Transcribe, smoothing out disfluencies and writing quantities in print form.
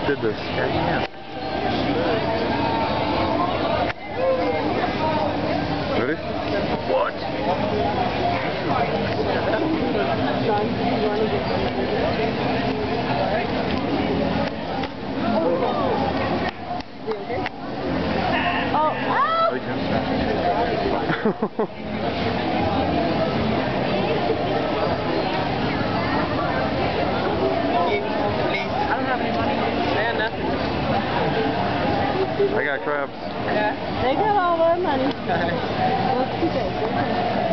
did this? Ready? What? Oh, I don't have any money. Man, nothing. I got crabs. Yeah. they got all their money. Let's keep it.